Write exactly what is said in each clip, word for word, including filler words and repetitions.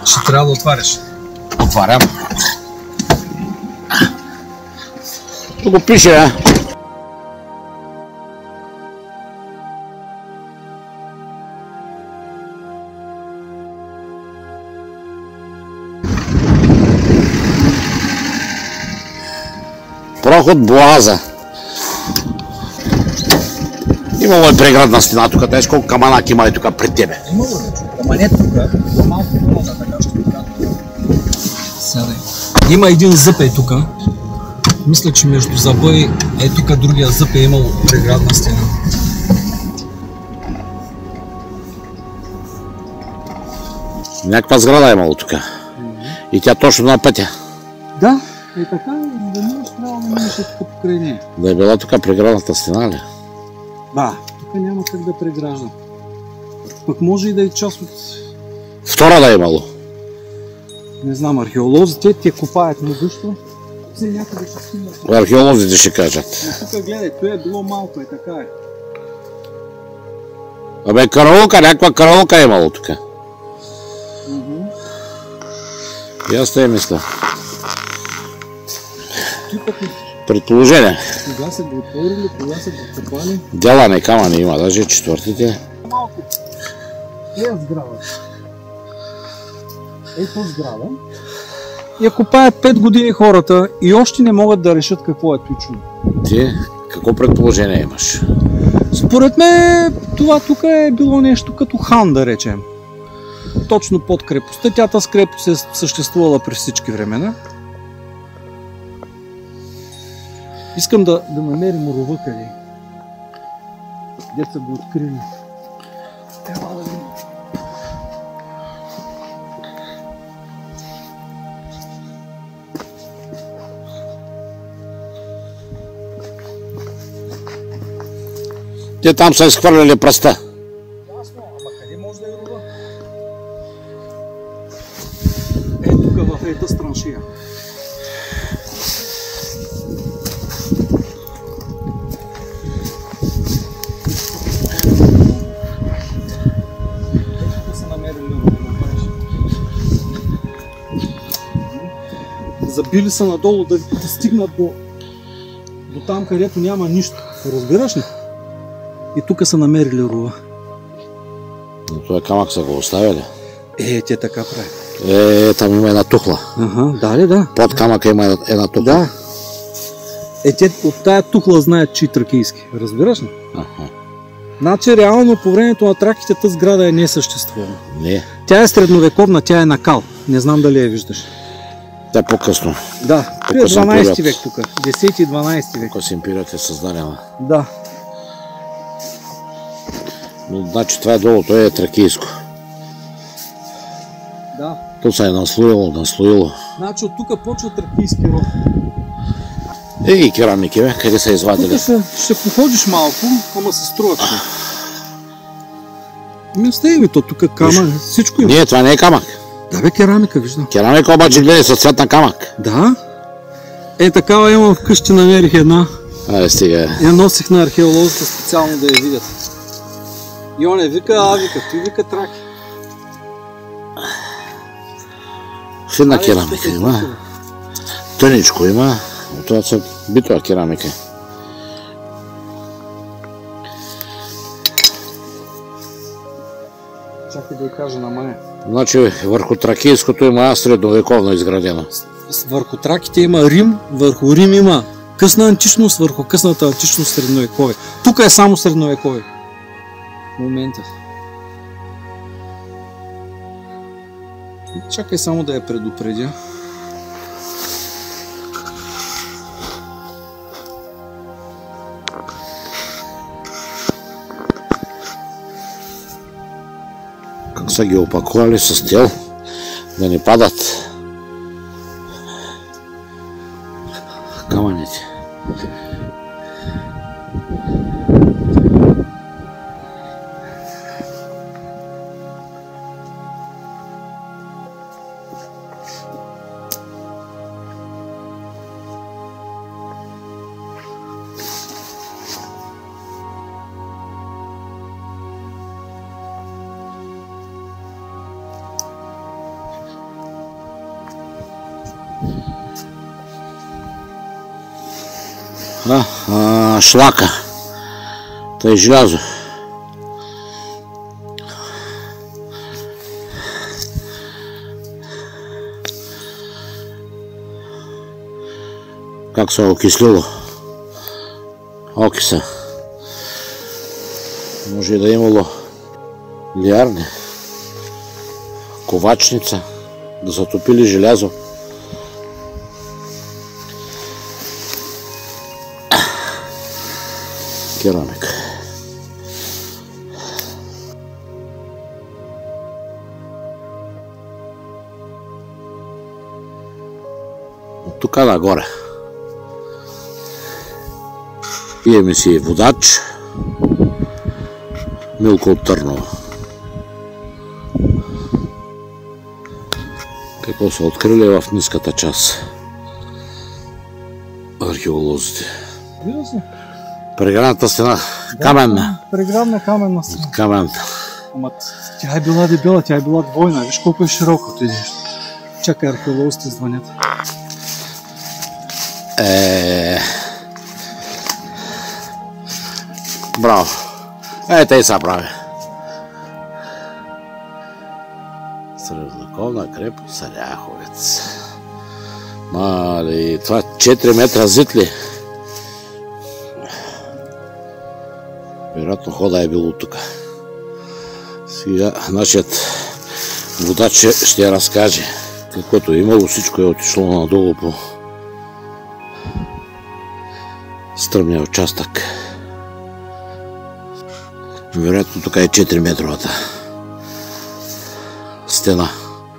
Ще трябва да отваряш. Отварям. Тук го пише, а? Проход Боаза. Имало е преградна стена тук, тъй колко каманаки има и тук пред тебе. Имало ли? Ама не тук, малко по-назад, така ще го кажа. Сядай. Има един зъб е тук. Мисля, че между зъба и е тук другия зъб е имал преградна стена. Някаква сграда е имало тук. И тя точно на пътя. Да, е така, да минеш, трябва да минеш тук покрай нея. Да е била тук преградната стена ли? Да, тук няма как да прегражда. Пък може и да е част от... Втора да е имало. Не знам, археолозите те копаят на дъщо. Все някъде ще стигнат. Археолозите ще кажат. Но тук гледай, това е било малко, е така е. Абе, караулка, някаква караулка е имало тук. И аз те мисля. Предположение. Кога са го отворили, кога са го копали? Дела не камъни има, даже четвъртите. Малко. Е сграда. Ето сграда. Я копаят пет години хората и още не могат да решат какво е точно. Ти какво предположение имаш? Според мен това тук е било нещо като хан, да речем. Точно под крепостта. Тя тази крепост е съществувала през всички времена. Искам да, да намерим рова къде. Де са го открили. Трябва да видим. Те там са изхвърляли пръста. Ясно, ама къде може да е рова? Е, тук в ета страншия. Забили са надолу да, да стигнат до, до там, където няма нищо. Разбираш ли? И тук са намерили рова. Но това камък са го оставили. Е, те така правят. Е, там има една тухла. Ага, да ли, да. Под камъка има една тухла. Да. Е, те от тая тухла знаят, че и тракийски. Разбираш ли? Аха. Значи, реално по времето на траките тази сграда е не съществува. Не. Тя е средновековна, тя е на кал. Не знам дали я виждаш. Тя е по-късно. Да, това е дванайсети век тук. десети и дванайсети век. Късен период е създадена. Да. Но значи това е долу, то е тракийско. Да. То се е наслоило, наслоило. Значи от тук почва тракийски ров. Е, и керамики, бе, къде са извадили? Тук ще, ще походиш малко, ама се струва. Ми остави ми то тук камък, всичко има. Не, това не е камък. Да бе, керамика, виждам. Керамика обаче гледай с цвят на камък. Да. Е, такава имам вкъщи, намерих една. Айде, стига. Я носих на археолозите специално да я видят. И он е вика, а вика, той вика траки. Финна керамика има. Тъничко има. Това са битова керамика. Чакай да я кажа на мая. Значи върху тракийското има средновековно изградено. Върху траките има Рим, върху Рим има късна античност, върху късната античност средновековие. Тук е само средновековие. В момента. Чакай само да я предупредя. Как са ги опакували с тел, да не падат камъните. А, а, шлака. Тъй желязо. Как се окислило окиса. Може и да е имало лиарни, ковачница, да са топили желязо. Керамика. От тук нагоре пиеме си водач, Милко от Търново. Какво са открили в ниската част археолозите? Преградната стена, каменна. Преградна каменна стена. Каменна. Ама тя е била дебела, тя е била двойна. Виж колко е широко ти идеш. Чакай, археолозите звънят. Е... Браво. Е, тъй са прави. Средновековна крепост Ряховец. Мали, това четири метра зид ли? Вероятно хода е било тук. Сега нашият водач ще, ще разкаже. Каквото е имало, всичко е отишло надолу по стръмния участък. Вероятно тук е четири метровата стена.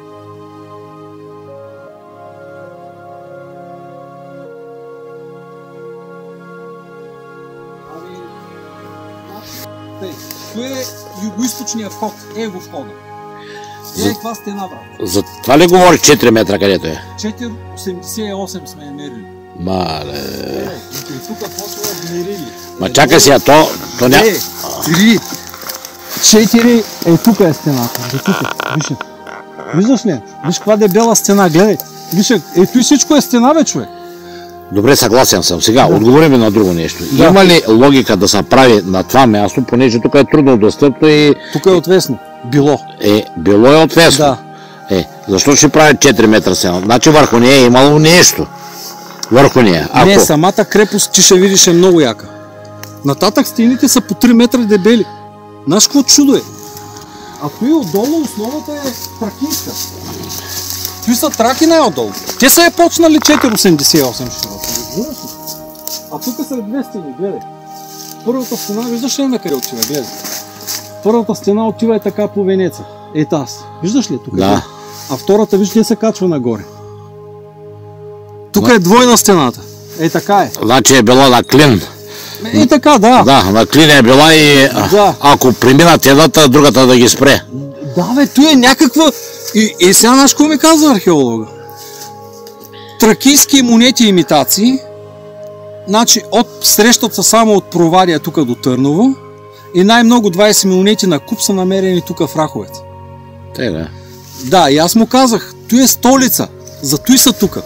Той е югоизточният вход, е го входа. Е това стена, брат. За това ли говориш четири метра, където е? четири осемдесет и осем сме я мерили. Мале... И тук после мерили. Ма чакай сега, то... то ня... Е, три, четири, е тук е стената, до тук, виж. Виждаш ли? Виж каква дебела стена, гледай. Виж, ето и всичко е стена, бе, човек. Добре, съгласен съм. Сега, да. Отговори ми на друго нещо. Да. Има ли логика да се прави на това място, понеже тук е трудно достъпно и... Тук е отвесно. Било. Е, било е отвесно. Да. Е, защо ще прави четири метра стена? Значи върху нея е имало нещо. Върху нея. Ако... Не, самата крепост, ти ще видиш, е много яка. Нататък стените са по три метра дебели. Знаеш какво чудо е? А той отдолу основата е тракийска. Той са траки най-отдолу. Те са е почнали четири осемдесет и осем широко. А тук са две стени, гледай. Първата стена, виждаш ли на къде отива? Гледай. Първата стена отива е така по Венеция. Е таз. Виждаш ли тук? Да. А втората, виждаш ли, се качва нагоре. Тук е двойна стената. Е така е. Значи е било на клин. Е така, да. Да, на клин е била и да. Ако преминат едната, другата да ги спре. Да, бе, той е някаква... И, и сега знаеш какво ми казва археолога? Тракийски монети и имитации, значи от, срещат се само от Провадия тук до Търново и най-много двайсет монети на куп са намерени тук в Ряховец. Те, да. Да, и аз му казах, той е столица, зато и са тук.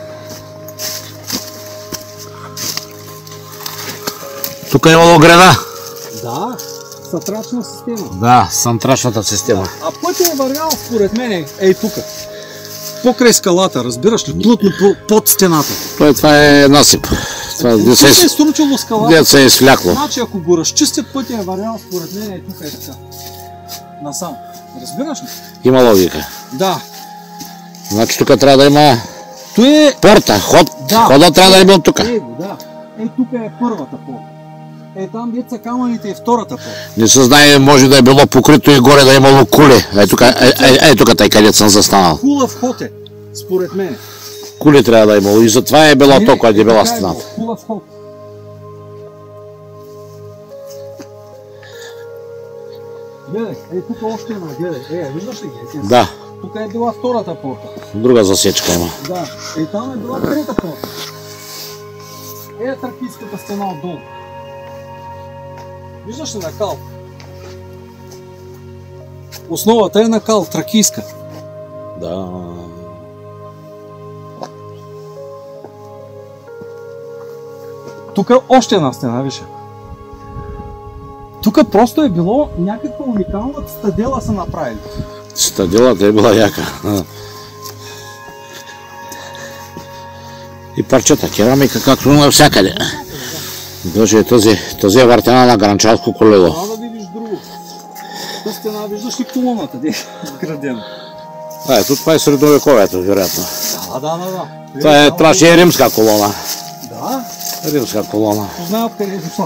Тук е имало града. Да, сатрачна система. Да, сантрачната система. А пътя е вървял според мен, ей тук. Покрай скалата, разбираш ли? Плътно под стената. Той, това е насип. Това е, Тук се е стручило скалата. Дет се е свлякло. Значи ако го разчистят, пътя е вървял според мен, ей тук е така. Насам. Разбираш ли? Има логика. Да. Значи тук трябва да има Той е... порта, ход. Да. Хода трябва да е бил тук. Е, да. Е, тук е първата порта. Е, там деца камъните е втората порта. Не се знае, може да е било покрито и горе да е имало кули. Ей тук, е, е, е, тук тъй където съм застанал. Кула вход е, според мен. Кули трябва да е имало и затова е било толкова е дебела стената. Кула вход. Гледай, е, тук още има, гледай. Е, виждаш ли ги? Да. Тук е била втората порта. Друга засечка има. Да. И там е била трета порта. Е, тракийската стена отдолу. Виждаш ли на кал? Основата е на кал, тракийска. Да. Тук още една стена, виж. Тук просто е било някаква уникална стадела са направили. Стаделата е била яка. И парчета керамика, както навсякъде. Даже тази, тази е въртена на гранчарско колело. Това да видиш друго. Та стена, виждаш ли колоната, де е изградена? А, ето това е средновековието, вероятно. Да, да, да, да. Това, е, това ще е римска колона. Да? Римска колона. Познай откъде е дошла.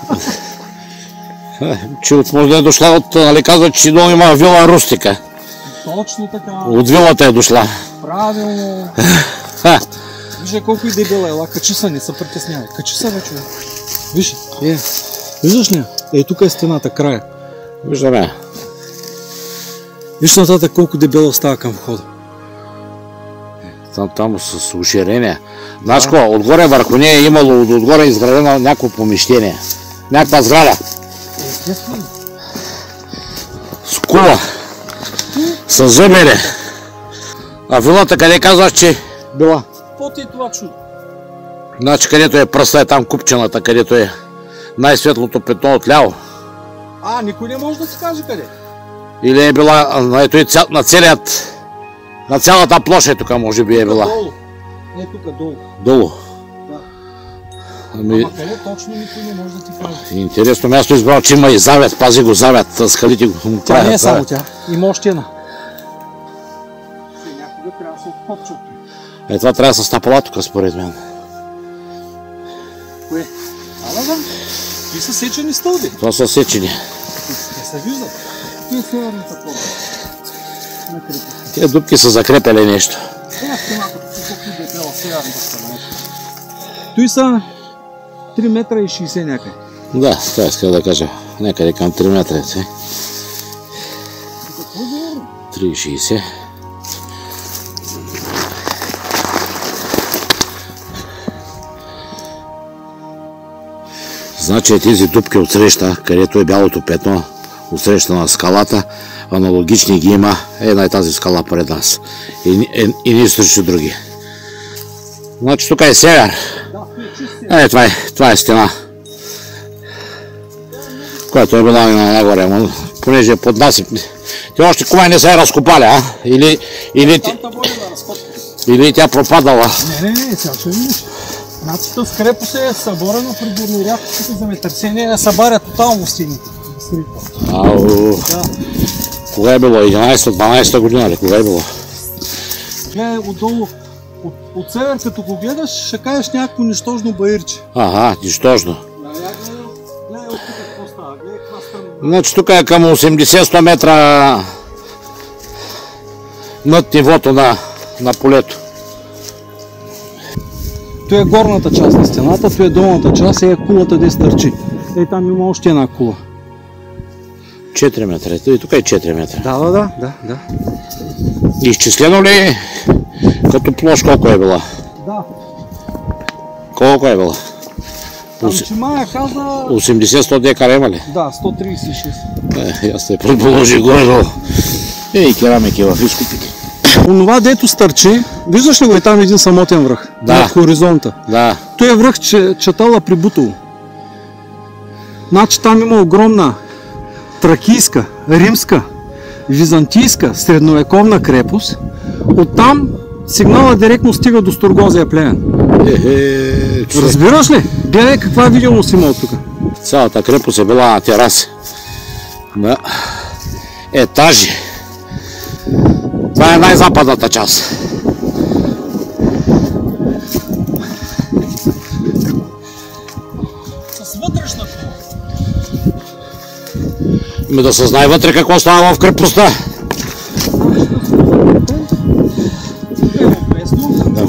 Че от може да е дошла от, нали казват, че долу има вила Рустика. Точно така. От вилата е дошла. Правилно. Вижте колко и дебела е, ела, качи са, не се притеснявай. Качи са, бе, човек. Виж, е, виждаш ли? Е, тук е стената, края. Виждаме. Виж нататък колко дебела става към входа. Там, там с уширение. Знаеш какво, отгоре върху нея е имало отгоре изградено някакво помещение. Някаква сграда. Естествено. С кула. С зъбере. А вилата къде казваш, че била? Какво ти е това чудо? Значи където е пръста е там купчената, където е най-светлото петно отляво. А, никой не може да си каже къде. Или е била на, ето и цял, на целият, на цялата площа тук може би е била. Долу. Не, тук долу. Долу. Да. Ами... Ама къде точно никой не може да ти каже. Интересно място избрал, че има и завет, пази го завет, скалите го. Това не е само тя, има още една. Някога трябва да се откопча. Е, това трябва да се стапала тук, според мен. Кое? А, да, да. И са сечени стълби. Това са сечени. Не се виждат. Той е северната форма. Тия дупки са закрепили нещо. Сега стената, колко е дебела северната страна. Той са три метра и шейсет някъде. Да, това иска да кажа. Някъде към три метра. три и шейсет. Значи тези дупки от среща, където е бялото петно, от среща на скалата, аналогични ги има една и тази скала пред нас. И, и, и ние срещу други. Значи тук е север. Е, това е, това е стена. Която е била на нагоре, понеже под нас. Те още кога не са я разкопали, а? Или, или, или тя пропадала. Не, не, не, сега ще видиш. Значи с крепост е съборено при бурнорядките земетърсение, е събаря тотално стените. Ау, да. Кога е било? единайсета-дванайсета година ли? Кога е било? Гледай отдолу, от, от север като го гледаш, ще кажеш някакво нищожно баирче. Ага, нищожно. Гледай, гледай от тук какво става, гледай каква стъмна. Значи тук е към осемдесет-сто метра над нивото на, на полето. Той е горната част на стената, той е долната част и е кулата де стърчи. Ей, там има още една кула. четири метра. И тук е четири метра. Да, да, да, да, да. Изчислено ли като площ колко е била? Да. Колко е била? Там че Мая каза... осемдесет-сто декара има ли? Да, сто трийсет и шест. Е, аз те предположи горе-долу. Ей, керамики в изкупите. Онова дето стърчи, виждаш ли го е там един самотен връх? Да. Над хоризонта. Да. Той е връх, че чатала при Бутово. Значи там има огромна тракийска, римска, византийска, средновековна крепост. Оттам сигнала директно стига до Сторгозия племен. Е, че... Разбираш ли? Гледай каква видимост има от тук. Цялата крепост е била на тераси. На етажи. Това е най-западната част. С вътрешна кола. Ми да се знае вътре какво става в крепостта. Да.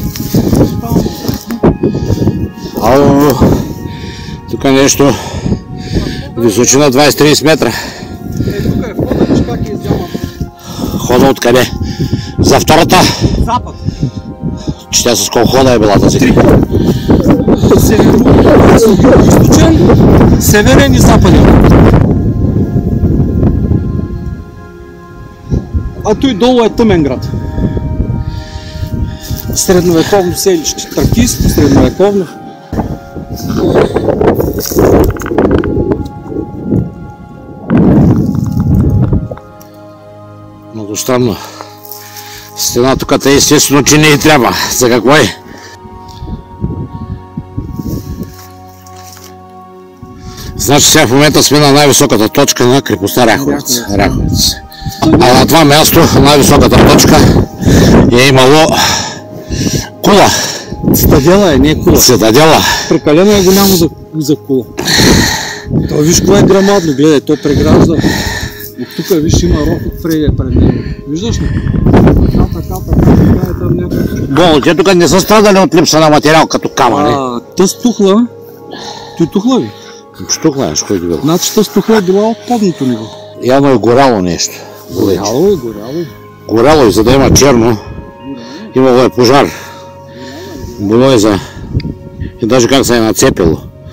Ало, тук е нещо височина двайсет-трийсет метра. Е, тук е входа, виж как е издялна. Хода откъде? За втората? Запад. Че тя с колко хода е била тази? Източен, северен и западен. А той долу е Тъмен град. Средновековно селище. Тракийско, средновековно. Много странно. Стена тук е естествено, че не и трябва. За какво е? Значи сега в момента сме на най-високата точка на крепостта Ряховец. Ряховец. А на това място, най-високата точка, е имало кула. Цитадела е, не е кула. Цитадела. Прекалено е голямо за, за кула. То виж кое е грамадно, гледай, то прегражда. От тук виж има ров от Фрейде пред него. Виждаш ли? Така, така, така, така е там някакво. Болно, те тук не са страдали от липса на материал като камъни. А, тъс тухла. Той тухла ли? Штухла е, що е било. Значи тъс тухла е била от подното ниво. Явно е горяло нещо. Горяло е, горяло. Горяло и за да има черно, имало е пожар. Било е за... И даже как се е нацепило.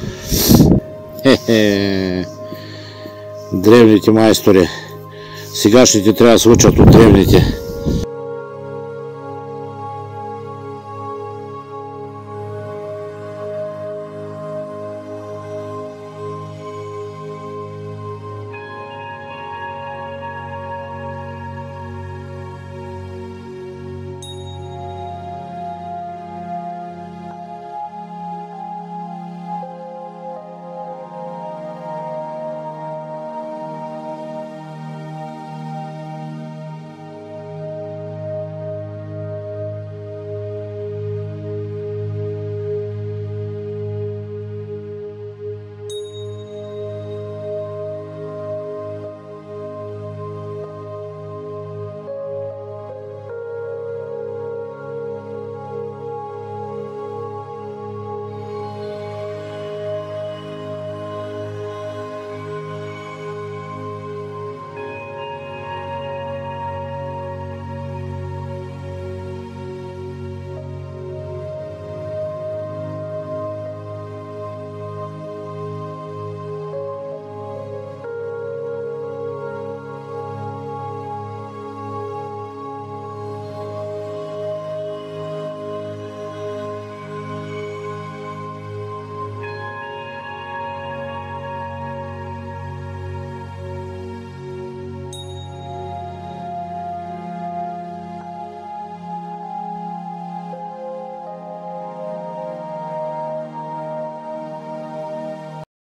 Хе-хе. Древните майстори. Сегашните трябва да се учат от древните.